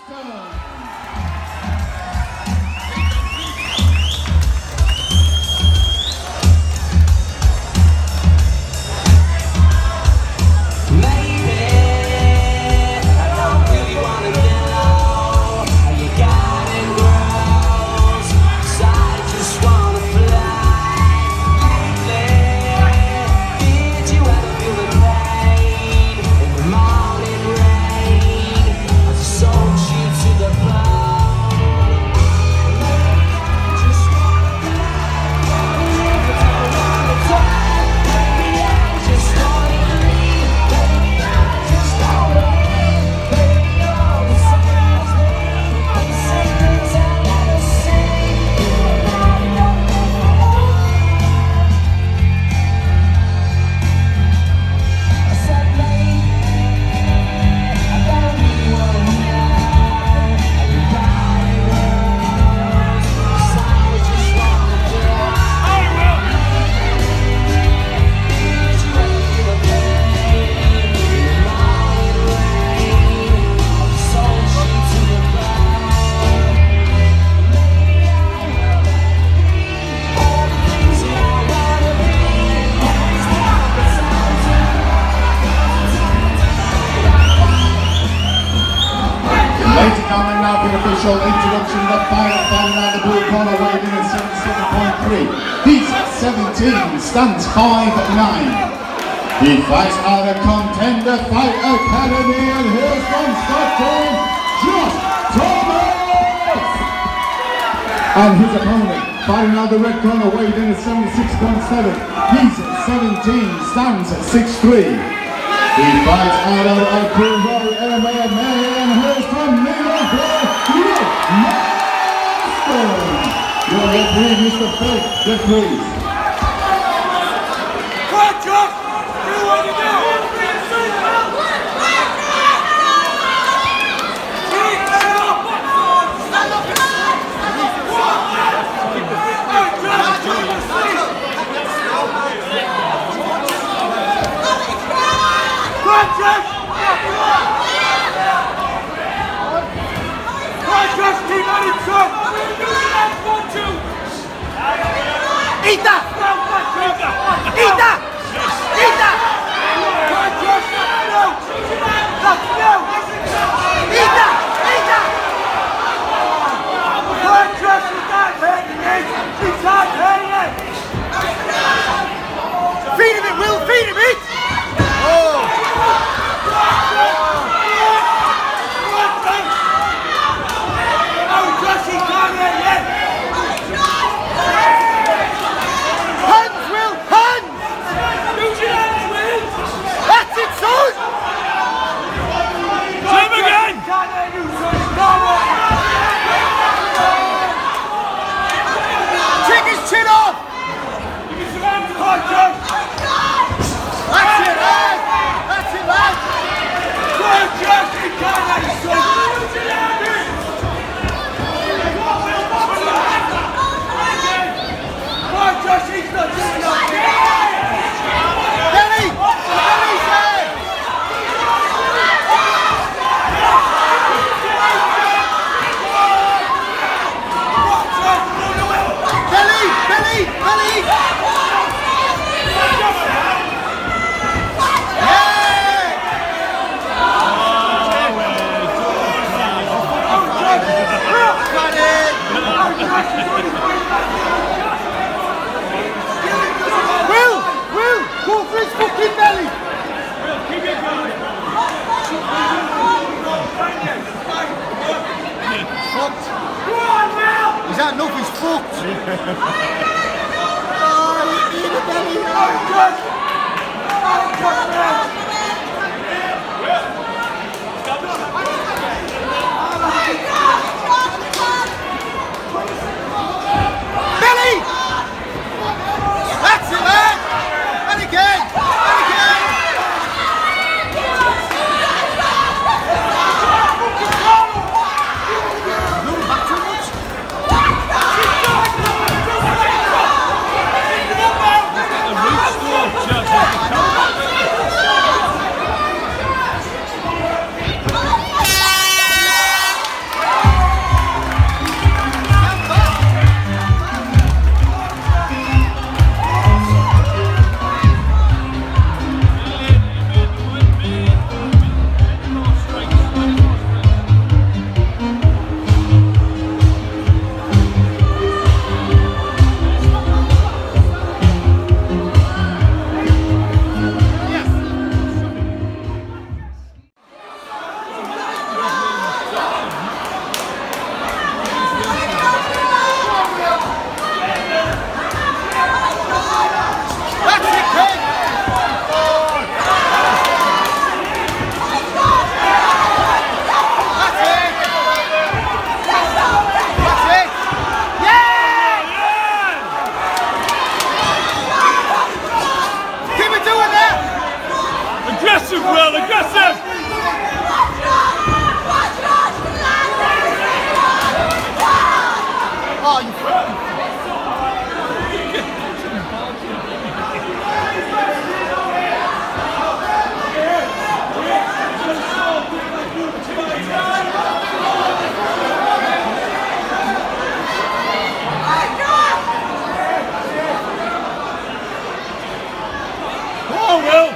Coming now for the official introduction of the final fighting out the blue corner, weighing in at 77.3. He's 17, stands 5'9". He fights out of Contender Fight Academy, and here's from Stockton, Josh Thomas! And his opponent, fighting out the red corner, weighing in at 76.7. He's 17, stands at 6'3". He fights out of Kurvari MMA, and here's from New York, your referee, Mr. Fred, referees. Come on, Josh! Do what you do! Eat that! Eat that! Eat that! Eat that! Eat that! Feed him it, Will! Feed him it! Take his chin off! That's it! Will, aggressive! Oh, you fucking... Oh, Will!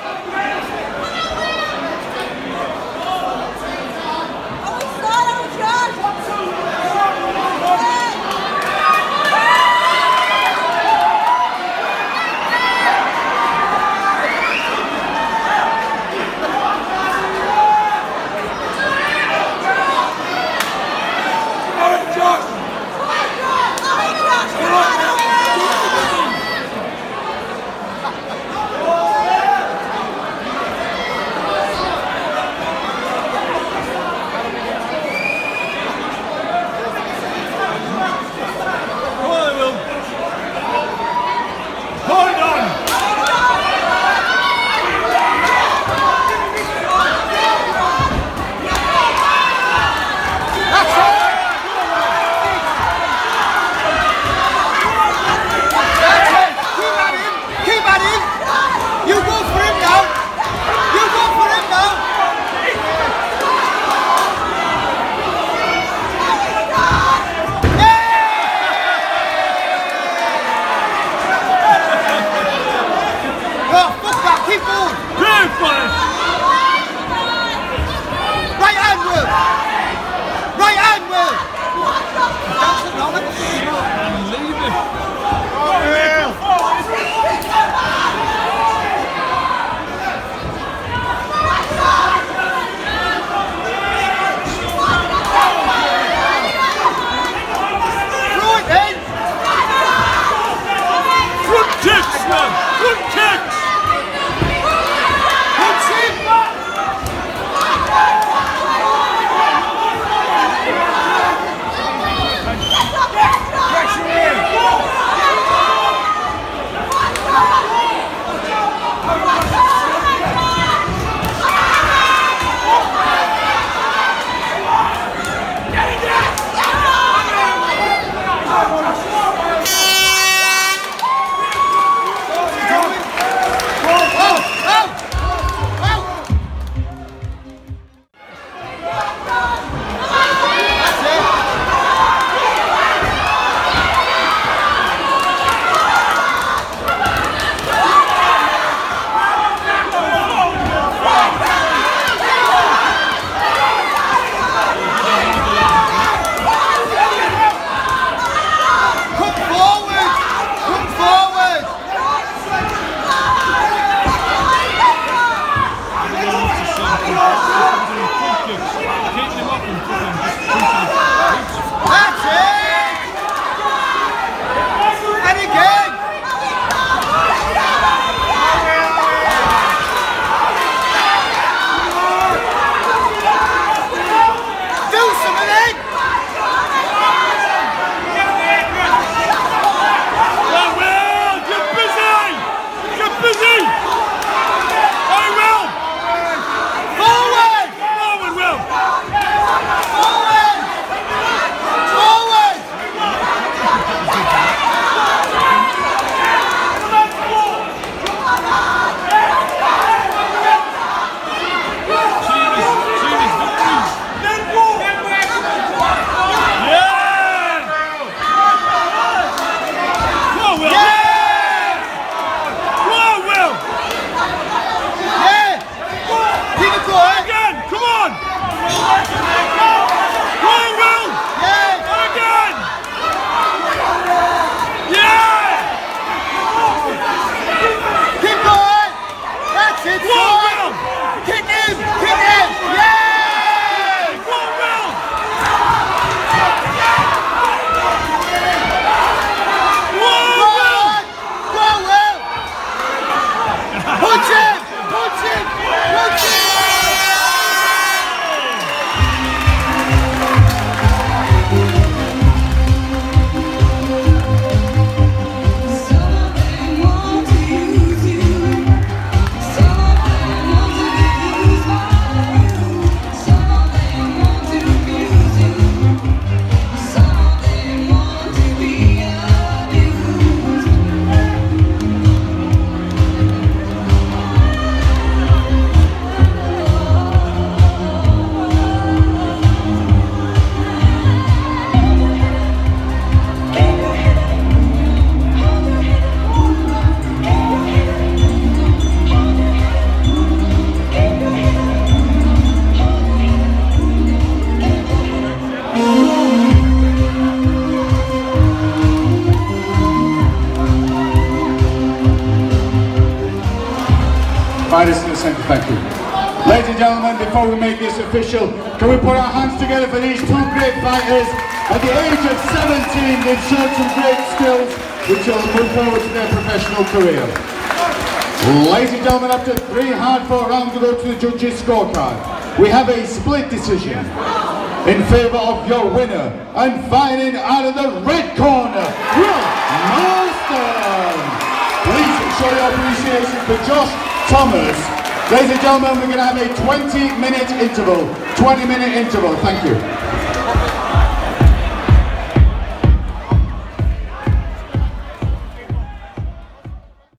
Fighters to the centre, thank you. Ladies and gentlemen, before we make this official, can we put our hands together for these two great fighters? At the age of 17, they've shown some great skills which will move forward to their professional career. Ladies and gentlemen, after 3 hard-fought rounds to go to the judges' scorecard, we have a split decision in favour of your winner, and fighting out of the red corner, Will Marston. Please show your appreciation for Josh Thomas. Ladies and gentlemen, we're going to have a 20-minute interval. 20-minute interval, thank you.